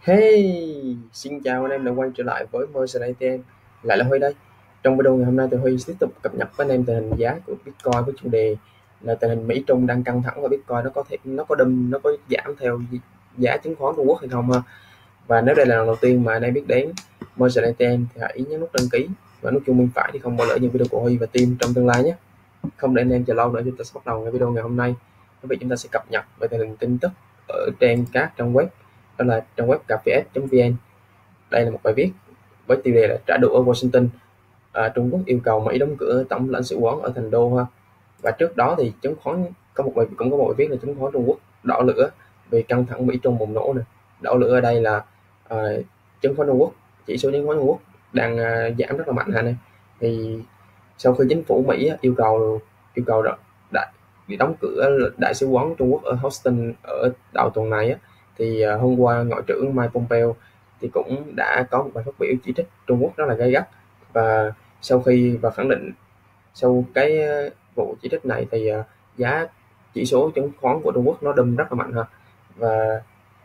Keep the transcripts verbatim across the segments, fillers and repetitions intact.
Hey, xin chào anh em đã quay trở lại với Merchant a tê em, lại là Huy đây. Trong video ngày hôm nay thì Huy tiếp tục cập nhật với anh em tình hình giá của Bitcoin với chủ đề là tình hình Mỹ Trung đang căng thẳng và Bitcoin nó có thể nó có đâm nó có giảm theo giá chứng khoán Trung Quốc hay không ha. Và nếu đây là lần đầu tiên mà anh em biết đến Merchant a tê em thì hãy nhấn nút đăng ký và nút chuông bên phải thì không bỏ lỡ những video của Huy và team trong tương lai nhé. Không để anh em chờ lâu nữa, chúng ta sẽ bắt đầu ngay video ngày hôm nay. Quý vị, chúng ta sẽ cập nhật về tình hình tin tức ở trên các trang web, đó là trang web kps.vn. Đây là một bài viết với tiêu đề là trả đũa ở Washington, à, Trung Quốc yêu cầu Mỹ đóng cửa tổng lãnh sự quán ở thành đô ha. Và trước đó thì chứng khoán có một bài cũng có một bài viết là chứng khoán Trung Quốc đỏ lửa về căng thẳng Mỹ Trung bùng nổ này. Đỏ lửa ở đây là à, chứng khoán Trung Quốc, chỉ số chứng khoán Trung Quốc đang à, giảm rất là mạnh ha này. Thì sau khi chính phủ Mỹ yêu cầu yêu cầu đại bị đóng cửa đại sứ quán Trung Quốc ở Houston ở đầu tuần này á, thì à, hôm qua ngoại trưởng Mike Pompeo thì cũng đã có một bài phát biểu chỉ trích Trung Quốc rất là gay gắt. Và sau khi và khẳng định sau cái vụ chỉ trích này thì uh, giá chỉ số chứng khoán của Trung Quốc nó đâm rất là mạnh ha. và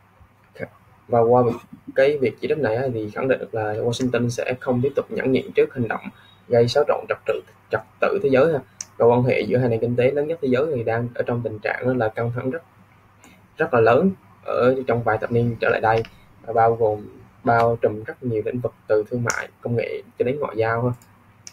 và qua cái việc chỉ trích này thì khẳng định được là Washington sẽ không tiếp tục nhẫn nhịn trước hành động gây xáo trộn trật tự trật tự thế giới ha. Và quan hệ giữa hai nền kinh tế lớn nhất thế giới thì đang ở trong tình trạng là căng thẳng rất rất là lớn ở trong vài thập niên trở lại đây, bao gồm bao trùm rất nhiều lĩnh vực từ thương mại, công nghệ cho đến ngoại giao ha.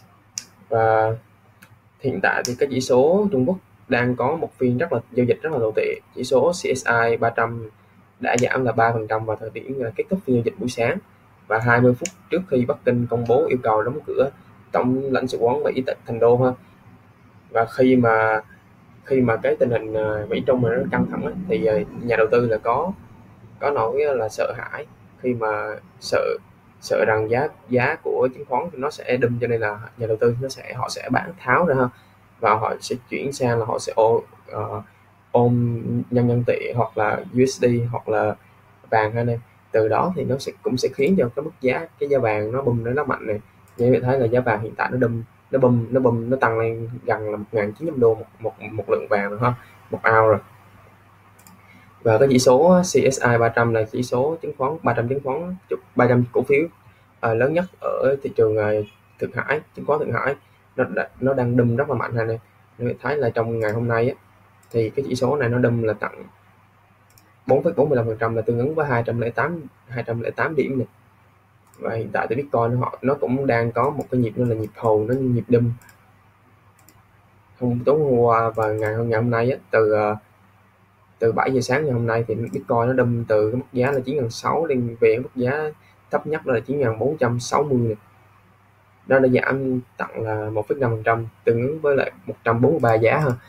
Và hiện tại thì cái chỉ số Trung Quốc đang có một phiên rất là giao dịch rất là tồi tệ. Chỉ số xê ét i ba trăm đã giảm là ba phần trăm vào thời điểm kết thúc phiên giao dịch buổi sáng và hai mươi phút trước khi Bắc Kinh công bố yêu cầu đóng cửa tổng lãnh sự quán Mỹ tại thành đô ha. Và khi mà khi mà cái tình hình Mỹ Trung mà nó căng thẳng ấy, thì nhà đầu tư là có có nỗi là sợ hãi khi mà sợ sợ rằng giá giá của chứng khoán nó sẽ đâm, cho nên là nhà đầu tư nó sẽ họ sẽ bán tháo ra ha, và họ sẽ chuyển sang là họ sẽ ôm, uh, ôm nhân dân tệ hoặc là u ét đê hoặc là vàng ha này. Từ đó thì nó sẽ cũng sẽ khiến cho cái mức giá cái giá vàng nó bùng nó mạnh này. Như bạn thấy là giá vàng hiện tại nó đâm nó bùng nó bùng nó tăng lên gần là một nghìn chín trăm đô một một một lượng vàng rồi ha, một ao rồi. Và cái chỉ số xê ét i ba trăm là chỉ số chứng khoán ba trăm chứng khoán ba trăm cổ phiếu à, lớn nhất ở thị trường à, Thượng Hải, chứng khoán Thượng Hải, nó nó đang đâm rất là mạnh này này. Nên thấy là trong ngày hôm nay á, thì cái chỉ số này nó đâm là tận bốn phẩy bốn mươi lăm phần trăm, là tương ứng với hai trăm lẻ tám hai trăm lẻ tám điểm này. Và hiện tại thì Bitcoin họ nó cũng đang có một cái nhịp nó là nhịp hầu, nó nhịp đâm hôm tối hôm qua và ngày hôm ngày hôm nay á, từ từ bảy giờ sáng ngày hôm nay thì Bitcoin nó đâm từ cái mức giá là chín nghìn sáu trăm lên về mức giá thấp nhất là chín nghìn bốn trăm sáu mươi này. Nó đã giảm tận là một phẩy năm phần trăm, tương ứng với lại một trăm bốn mươi ba giá ha.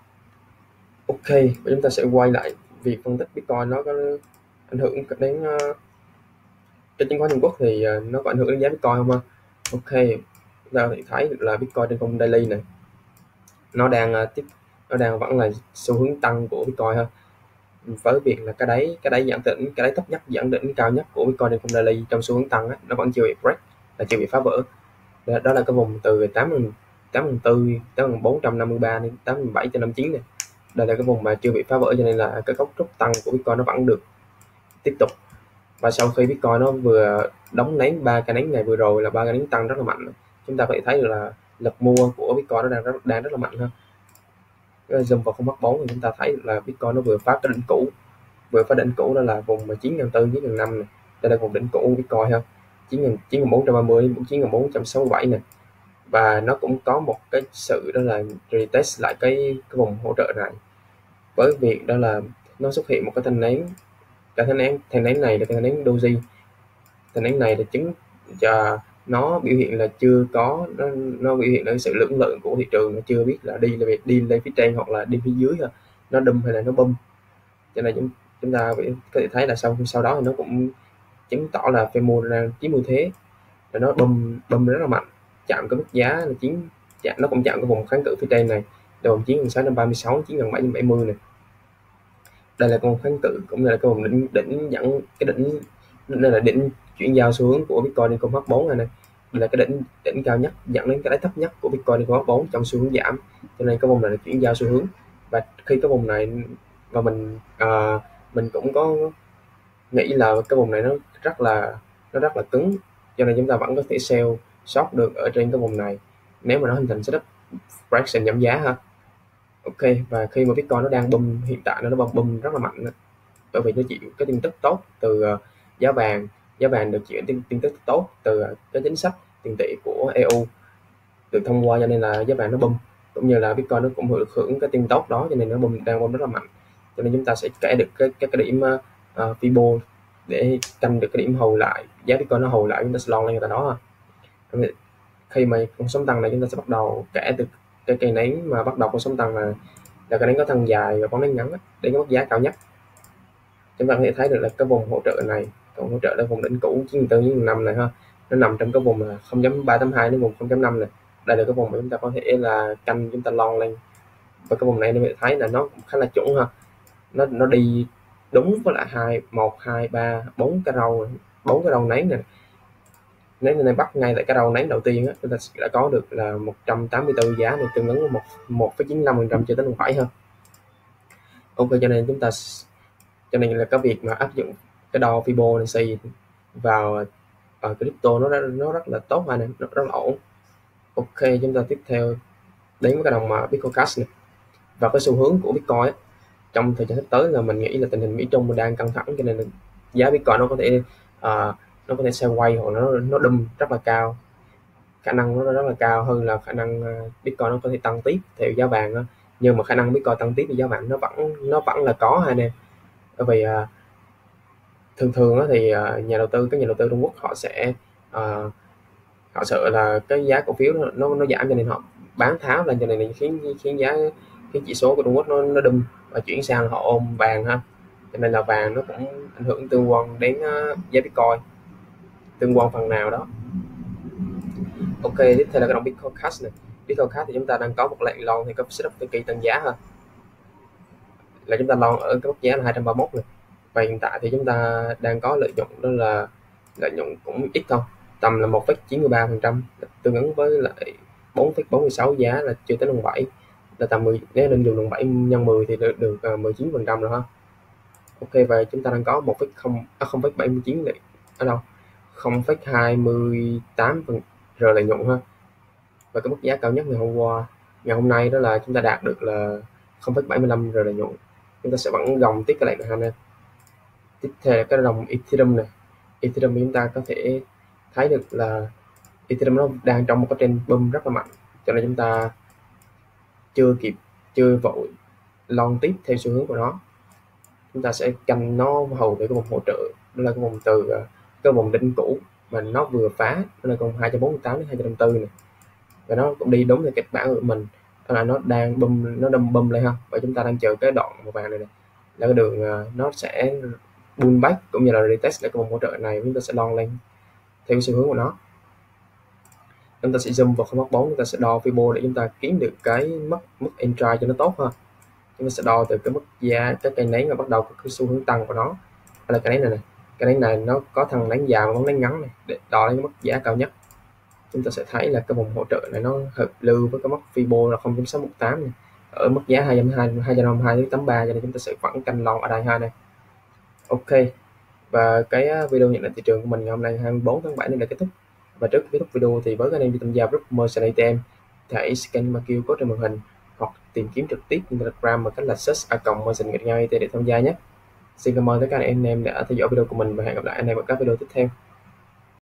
Ok, và chúng ta sẽ quay lại việc phân tích Bitcoin nó có ảnh hưởng đến uh, cái chứng khoán Trung Quốc thì uh, nó có ảnh hưởng đến giá Bitcoin không ha. Ok, chúng ta thì thấy được là Bitcoin trên khung daily này nó đang uh, tiếp nó đang vẫn là xu hướng tăng của Bitcoin ha, với việc là cái đáy cái đáy dẫn đỉnh cái đáy thấp nhất dẫn đỉnh cao nhất của Bitcoin trên khung daily trong xu hướng tăng ấy, nó vẫn chưa bị break, là chưa bị phá vỡ. Đó, đó là cái vùng từ tám nghìn bốn tám nghìn bốn trăm năm mươi ba đến tám nghìn bảy trăm năm mươi chín này. Đây là cái vùng mà chưa bị phá vỡ, cho nên là cái cấu trúc tăng của Bitcoin nó vẫn được tiếp tục. Và sau khi Bitcoin nó vừa đóng nén ba cái nén ngày vừa rồi là ba cái nén tăng rất là mạnh, chúng ta có thể thấy được là lực mua của Bitcoin nó đang rất đang rất là mạnh ha. Zoom vào khung H bốn thì chúng ta thấy là Bitcoin nó vừa phá cái đỉnh cũ vừa phá đỉnh cũ, đó là vùng chín nghìn bốn trăm chín nghìn năm trăm này. Đây là vùng đỉnh cũ Bitcoin ha, chín nghìn bốn trăm ba mươi đến chín nghìn bốn trăm sáu mươi bảy này. Và nó cũng có một cái sự đó là retest lại cái, cái vùng hỗ trợ này, với việc đó là nó xuất hiện một cái thanh nén cái thanh nén thanh nén này là thanh nén doji. Thanh nén này là chứng cho nó biểu hiện là chưa có nó, nó biểu hiện là sự lưỡng lự của thị trường, nó chưa biết là đi là đi lên phía trên hoặc là đi phía dưới ha, nó đâm hay là nó bum. Cho nên chúng, chúng ta có thể thấy là sau sau đó thì nó cũng chứng tỏ là phe mua đang chiếm ưu thế, và nó bum bum rất là mạnh, chạm cái mức giá là chín chạm nó cũng chạm cái vùng kháng cự phía trên này, vùng chín nghìn sáu trăm ba mươi sáu chín nghìn bảy trăm bảy mươi này. Đây là con kháng cự cũng như là cái vùng đỉnh đỉnh dẫn cái đỉnh đây là đỉnh chuyển giao xu hướng của Bitcoin trên con H bốn này này. Đây là cái đỉnh đỉnh cao nhất dẫn đến cái đáy thấp nhất của Bitcoin trên con H bốn trong xu hướng giảm, cho nên cái vùng này là chuyển giao xu hướng. Và khi cái vùng này và mình à, mình cũng có nghĩ là cái vùng này nó rất là nó rất là cứng, cho nên chúng ta vẫn có thể sell short được ở trên cái vùng này nếu mà nó hình thành setup correction giảm giá ha. Ok, và khi mà Bitcoin nó đang boom, hiện tại nó đang boom rất là mạnh đó, bởi vì nó chịu cái tin tức tốt từ uh, giá vàng giá vàng được chịu tin, tin tức tốt từ uh, cái chính sách tiền tệ của e u được thông qua, cho nên là giá vàng nó boom, cũng như là Bitcoin nó cũng được hưởng cái tin tốt đó, cho nên nó boom, đang boom rất là mạnh. Cho nên chúng ta sẽ kể được cái cái, cái điểm uh, Fibo để canh được cái điểm hồi lại giá Bitcoin nó hồi lại, chúng ta sẽ long lên tại đó. Khi mà con sóng tăng này chúng ta sẽ bắt đầu kể từ cái cây nến mà bắt đầu con sóng tăng là là cây nến có thân dài và bóng nến ngắn đến cái mức giá cao nhất. Chúng ta có thể thấy được là cái vùng hỗ trợ này, vùng hỗ trợ là vùng đỉnh cũ chín mươi tư chín mươi lăm này ha, nó nằm trong cái vùng là không chấm ba tám hai đến vùng không chấm năm này. Đây là cái vùng mà chúng ta có thể là canh, chúng ta long lên, và cái vùng này chúng ta thấy là nó cũng khá là chuẩn ha, nó nó đi đúng với lại hai một hai ba bốn cái râu bốn cái râu nến này. Nếu này bắt ngay tại cái râu nến đầu tiên á, chúng ta đã có được là một trăm tám mươi tư giá này, tương ứng với một một phẩy chín lăm phần trăm cho đến phải ha. Ok, cho nên chúng ta cho nên là cái việc mà áp dụng cái đo Fibonacci vào ở crypto nó nó rất là tốt anh em, nó rất là ổn. Ok, chúng ta tiếp theo đến với cái đồng mà Bitcoin Cash này, và cái xu hướng của Bitcoin ấy, trong thời gian sắp tới là mình nghĩ là tình hình Mỹ Trung đang căng thẳng, cho nên là giá Bitcoin nó có thể uh, nó có thể sideways hoặc nó nó đâm rất là cao, khả năng nó rất là cao hơn là khả năng uh, Bitcoin nó có thể tăng tiếp theo giá vàng đó. Nhưng mà khả năng Bitcoin tăng tiếp thì giá vàng nó vẫn nó vẫn là có hai anh em, bởi vì uh, thường thường đó thì uh, nhà đầu tư các nhà đầu tư Trung Quốc họ sẽ uh, họ sợ là cái giá cổ phiếu nó nó, nó giảm, cho nên họ bán tháo lên, cho nên là khiến khiến giá cái chỉ số của Trung Quốc nó nó đâm và chuyển sang là họ ôm vàng ha, cho nên là vàng nó cũng ảnh hưởng tương quan đến uh, giá Bitcoin tương quan phần nào đó. Ok, tiếp theo là cái đồng Bitcoin Cash này. Bitcoin Cash thì chúng ta đang có một lệnh long thì có setup thời kỳ tăng giá ha, là chúng ta long ở cái mức giá là hai trăm ba mươi mốt này, và hiện tại thì chúng ta đang có lợi nhuận, đó là lợi nhuận cũng ít thôi, tầm là một phẩy chín mươi ba phần trăm, tương ứng với lại bốn phẩy bốn mươi sáu giá là chưa tới đồng bảy, là tầm mười, nếu nên dùng đồng bảy nhân mười thì được, được uh, mười chín phần trăm rồi ha. Ok, và chúng ta đang có một phẩy không à, không phẩy bảy mươi chín này ở đâu không phẩy hai mươi tám phần giờ lợi nhuận ha. Và cái mức giá cao nhất ngày hôm qua ngày hôm nay đó là chúng ta đạt được là không phẩy bảy mươi lăm giờ lợi nhuận. Chúng ta sẽ vẫn gồng tiếp cái lệnh này. Tiếp theo là cái đồng Ethereum này. Ethereum chúng ta có thể thấy được là Ethereum nó đang trong một cái trend boom rất là mạnh, cho nên chúng ta chưa kịp chưa vội long tiếp theo xu hướng của nó. Chúng ta sẽ canh nó hầu về cái vùng hỗ trợ, đó là cái vùng từ cái vùng đỉnh cũ mà nó vừa phá, đó là vùng hai trăm bốn mươi tám đến hai trăm năm mươi tư này, và nó cũng đi đúng theo kịch bản của mình, đó là nó đang bum nó đâm bum lên ha, và chúng ta đang chờ cái đoạn màu vàng này, này là cái đường uh, nó sẽ pullback cũng như là retest lại cái vùng hỗ trợ này, chúng ta sẽ long lên theo xu hướng của nó. Chúng ta sẽ zoom vào không bốn, chúng ta sẽ đo Fibo để chúng ta kiếm được cái mức mức entry cho nó tốt ha. Chúng ta sẽ đo từ cái mức giá cái cây nến mà bắt đầu có cái xu hướng tăng của nó, đó là cái nến này này, cái nến này nó có thằng nến dài và bóng nến ngắn này, để đo lên cái mức giá cao nhất. Chúng ta sẽ thấy là cái vùng hỗ trợ này nó hợp lưu với cái mức Fibo là không phẩy sáu một tám này, ở mức giá hai trăm hai mươi hai hai trăm hai mươi tám ba, cho nên chúng ta sẽ vẫn canh long ở đây ha này. Ok, và cái video nhận định thị trường của mình ngày hôm nay hai mươi bốn tháng bảy này đã kết thúc. Và trước khi kết thúc video thì với các anh em đi tham gia group Merchant a tê em, hãy scan mã quy rờ code trên màn hình hoặc tìm kiếm trực tiếp trên Telegram bằng cách là search a cộng Merchant gạch ngang a tê để tham gia nhé. Xin cảm ơn tất cả anh em đã theo dõi video của mình và hẹn gặp lại anh em ở các video tiếp theo.